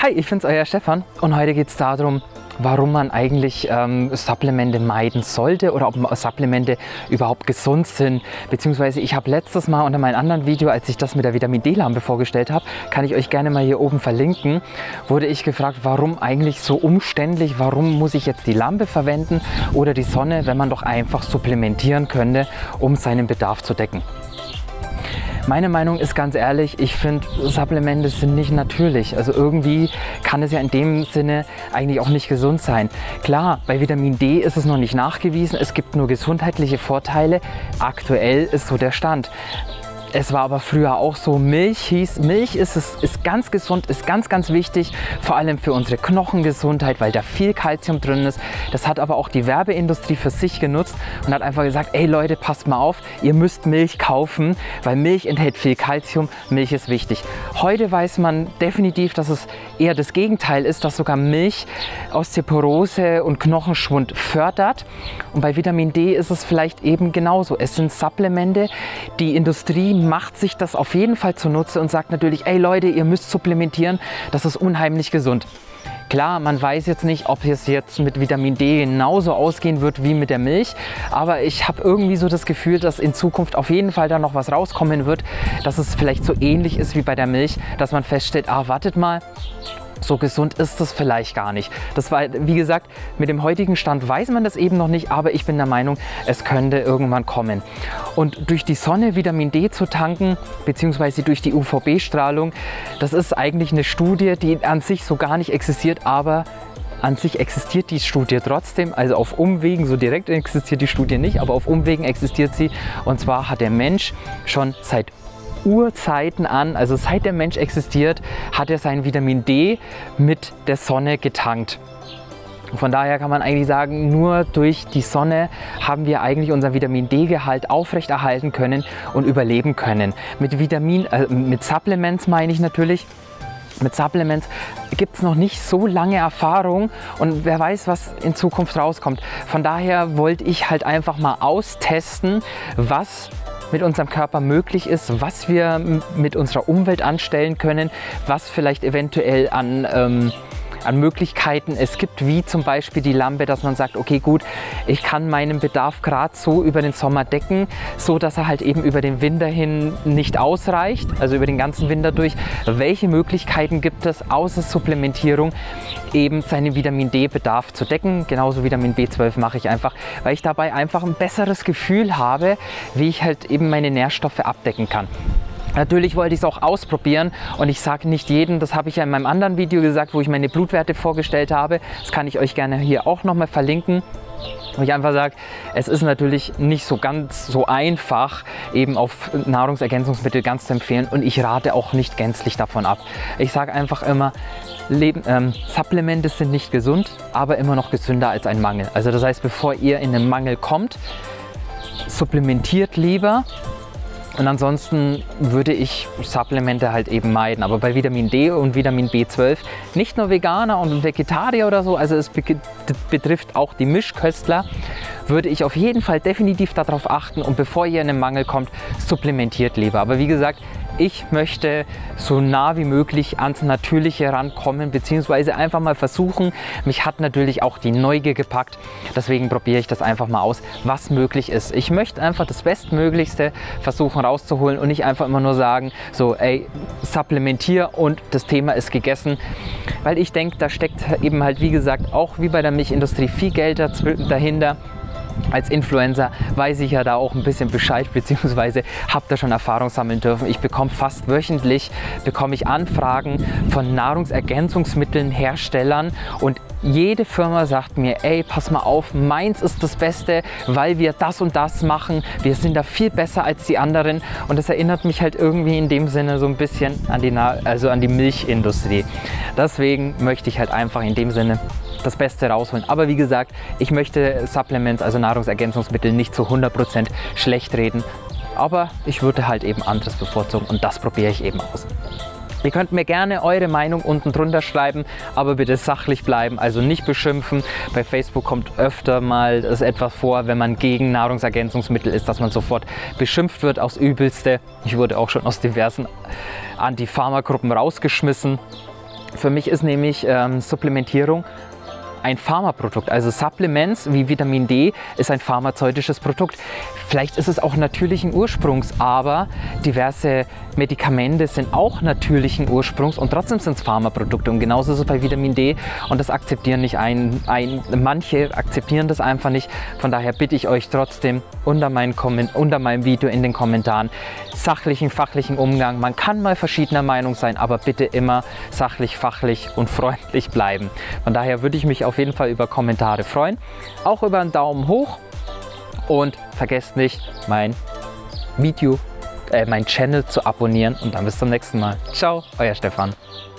Hi, ich bin's, euer Stefan und heute geht es darum, warum man eigentlich Supplemente meiden sollte oder ob Supplemente überhaupt gesund sind. Beziehungsweise ich habe letztes Mal unter meinem anderen Video, als ich das mit der Vitamin D-Lampe vorgestellt habe, kann ich euch gerne mal hier oben verlinken, wurde ich gefragt, warum eigentlich so umständlich, warum muss ich jetzt die Lampe verwenden oder die Sonne, wenn man doch einfach supplementieren könnte, um seinen Bedarf zu decken. Meine Meinung ist ganz ehrlich, ich finde, Supplemente sind nicht natürlich. Also irgendwie kann es ja in dem Sinne eigentlich auch nicht gesund sein. Klar, bei Vitamin D ist es noch nicht nachgewiesen, es gibt nur gesundheitliche Vorteile. Aktuell ist so der Stand. Es war aber früher auch so, Milch ist ganz gesund, ist ganz wichtig, vor allem für unsere Knochengesundheit, weil da viel Kalzium drin ist. Das hat aber auch die Werbeindustrie für sich genutzt und hat einfach gesagt, ey Leute, passt mal auf, ihr müsst Milch kaufen, weil Milch enthält viel Kalzium, Milch ist wichtig. Heute weiß man definitiv, dass es eher das Gegenteil ist, dass sogar Milch Osteoporose und Knochenschwund fördert. Und bei Vitamin D ist es vielleicht eben genauso. Es sind Supplemente, die Industrie macht sich das auf jeden Fall zunutze und sagt natürlich, ey Leute, ihr müsst supplementieren, das ist unheimlich gesund. Klar, man weiß jetzt nicht, ob es jetzt mit Vitamin D genauso ausgehen wird wie mit der Milch, aber ich habe irgendwie so das Gefühl, dass in Zukunft auf jeden Fall da noch was rauskommen wird, dass es vielleicht so ähnlich ist wie bei der Milch, dass man feststellt, wartet mal, so gesund ist es vielleicht gar nicht. Das war, wie gesagt, mit dem heutigen Stand weiß man das eben noch nicht, aber ich bin der Meinung, es könnte irgendwann kommen. Und durch die Sonne Vitamin D zu tanken, beziehungsweise durch die UVB-Strahlung, das ist eigentlich eine Studie, die an sich so gar nicht existiert, aber an sich existiert die Studie trotzdem, also auf Umwegen, so direkt existiert die Studie nicht, aber auf Umwegen existiert sie. Und zwar hat der Mensch schon seit Urzeiten an, also seit der Mensch existiert, hat er sein Vitamin D mit der Sonne getankt. Von daher kann man eigentlich sagen, nur durch die Sonne haben wir eigentlich unseren Vitamin D-Gehalt aufrechterhalten können und überleben können. Mit Supplements meine ich natürlich. Mit Supplements gibt es noch nicht so lange Erfahrung und wer weiß, was in Zukunft rauskommt. Von daher wollte ich halt einfach mal austesten, was mit unserem Körper möglich ist, was wir mit unserer Umwelt anstellen können, was vielleicht eventuell an Möglichkeiten es gibt, wie zum Beispiel die Lampe, dass man sagt, okay gut, ich kann meinen Bedarf gerade so über den Sommer decken, so dass er halt eben über den Winter hin nicht ausreicht, also über den ganzen Winter durch. Welche Möglichkeiten gibt es außer Supplementierung, eben seinen Vitamin D-Bedarf zu decken? Genauso Vitamin B12 mache ich einfach, weil ich dabei einfach ein besseres Gefühl habe, wie ich halt eben meine Nährstoffe abdecken kann. Natürlich wollte ich es auch ausprobieren und ich sage nicht jedem, das habe ich ja in meinem anderen Video gesagt, wo ich meine Blutwerte vorgestellt habe. Das kann ich euch gerne hier auch nochmal verlinken. Wo ich einfach sage, es ist natürlich nicht so ganz so einfach, eben auf Nahrungsergänzungsmittel ganz zu empfehlen und ich rate auch nicht gänzlich davon ab. Ich sage einfach immer, Supplemente sind nicht gesund, aber immer noch gesünder als ein Mangel. Also das heißt, bevor ihr in einen Mangel kommt, supplementiert lieber. Und ansonsten würde ich Supplemente halt eben meiden. Aber bei Vitamin D und Vitamin B12 nicht nur Veganer und Vegetarier oder so, also es betrifft auch die Mischköstler, würde ich auf jeden Fall definitiv darauf achten und bevor ihr in einen Mangel kommt, supplementiert lieber. Aber wie gesagt, ich möchte so nah wie möglich ans Natürliche rankommen, beziehungsweise einfach mal versuchen. Mich hat natürlich auch die Neugier gepackt, deswegen probiere ich das einfach mal aus, was möglich ist. Ich möchte einfach das Bestmöglichste versuchen rauszuholen und nicht einfach immer nur sagen, so ey, supplementier und das Thema ist gegessen. Weil ich denke, da steckt eben halt, wie gesagt, auch wie bei der Milchindustrie viel Geld dahinter. Als Influencer weiß ich ja da auch ein bisschen Bescheid, beziehungsweise habe da schon Erfahrung sammeln dürfen. Ich bekomme fast wöchentlich Anfragen von Nahrungsergänzungsmittelherstellern und jede Firma sagt mir, ey, pass mal auf, meins ist das Beste, weil wir das und das machen. Wir sind da viel besser als die anderen und das erinnert mich halt irgendwie in dem Sinne so ein bisschen an die Milchindustrie. Deswegen möchte ich halt einfach in dem Sinne das Beste rausholen. Aber wie gesagt, ich möchte Supplements, also Nahrungsergänzungsmittel, nicht zu 100% schlecht reden. Aber ich würde halt eben anderes bevorzugen und das probiere ich eben aus. Ihr könnt mir gerne eure Meinung unten drunter schreiben, aber bitte sachlich bleiben, also nicht beschimpfen. Bei Facebook kommt öfter mal das etwas vor, wenn man gegen Nahrungsergänzungsmittel ist, dass man sofort beschimpft wird aufs Übelste. Ich wurde auch schon aus diversen Anti-Pharma-Gruppen rausgeschmissen. Für mich ist nämlich Supplementierung ein Pharmaprodukt. Also Supplements wie Vitamin D ist ein pharmazeutisches Produkt. Vielleicht ist es auch natürlichen Ursprungs, aber diverse Medikamente sind auch natürlichen Ursprungs und trotzdem sind es Pharmaprodukte. Und genauso ist es bei Vitamin D und das akzeptieren nicht manche akzeptieren das einfach nicht. Von daher bitte ich euch trotzdem unter meinem Video in den Kommentaren sachlichen, fachlichen Umgang. Man kann mal verschiedener Meinung sein, aber bitte immer sachlich, fachlich und freundlich bleiben. Von daher würde ich mich auf jeden Fall über Kommentare freuen, auch über einen Daumen hoch und vergesst nicht, mein Channel zu abonnieren und dann bis zum nächsten Mal. Ciao, euer Stefan.